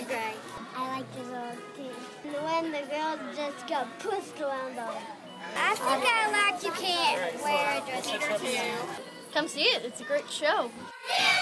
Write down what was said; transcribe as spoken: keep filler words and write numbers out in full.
gray. I like the girls too. When the girls just got pushed around them. I think I like you can't wear a dress. Come see it. It's a great show.